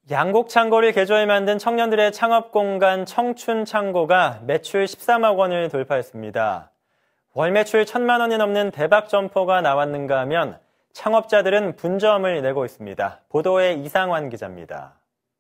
양곡 창고를 개조해 만든 청년들의 창업 공간 청춘 창고가 매출 13억 원을 돌파했습니다. 월 매출 1,000만 원이 넘는 대박 점포가 나왔는가 하면 창업자들은 분점을 내고 있습니다. 보도에 이상환 기자입니다.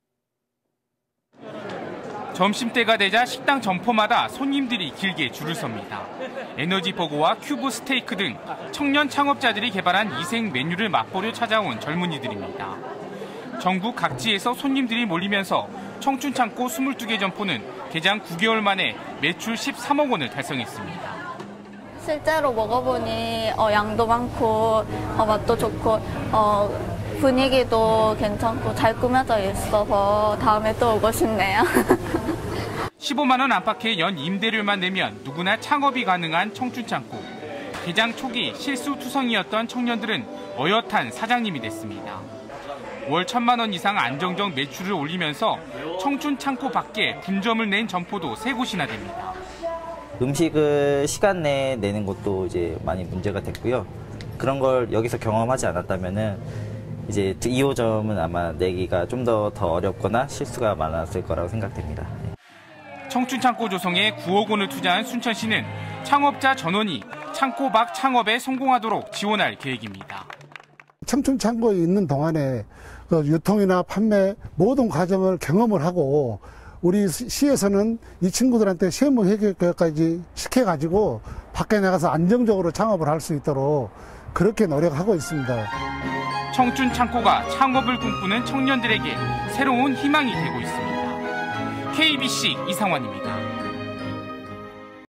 점심때가 되자 식당 점포마다 손님들이 길게 줄을 섭니다. 에너지버거와 큐브 스테이크 등 청년 창업자들이 개발한 이색 메뉴를 맛보려 찾아온 젊은이들입니다. 전국 각지에서 손님들이 몰리면서 청춘창고 22개 점포는 개장 9개월 만에 매출 13억 원을 달성했습니다. 실제로 먹어보니 양도 많고 맛도 좋고 분위기도 괜찮고 잘 꾸며져 있어서 다음에 또 오고 싶네요. 15만 원 안팎의 연 임대료만 내면 누구나 창업이 가능한 청춘창고. 개장 초기 실수투성이었던 청년들은 어엿한 사장님이 됐습니다. 월 1,000만 원 이상 안정적 매출을 올리면서 청춘창고 밖에 분점을 낸 점포도 3곳이나 됩니다. 음식을 시간 내에 내는 것도 이제 많이 문제가 됐고요. 그런 걸 여기서 경험하지 않았다면은 이제 2호점은 아마 내기가 좀 더 어렵거나 실수가 많았을 거라고 생각됩니다. 청춘창고 조성에 9억 원을 투자한 순천시는 창업자 전원이 창고 밖 창업에 성공하도록 지원할 계획입니다. 청춘창고에 있는 동안에 유통이나 판매 모든 과정을 경험을 하고 우리 시에서는 이 친구들한테 세무 회계까지 시켜가지고 밖에 나가서 안정적으로 창업을 할 수 있도록 그렇게 노력하고 있습니다. 청춘창고가 창업을 꿈꾸는 청년들에게 새로운 희망이 되고 있습니다. KBC 이상환입니다.